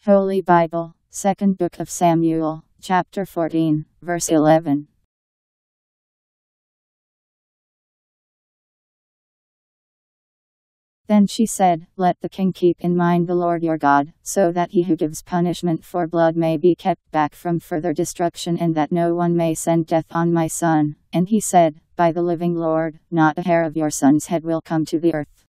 Holy Bible, Second Book of Samuel, chapter 14, verse 11. Then she said, Let the king keep in mind the Lord your God, so that he who gives punishment for blood may be kept back from further destruction, and that no one may send death on my son. And he said, By the living Lord, not a hair of your son's head will come to the earth.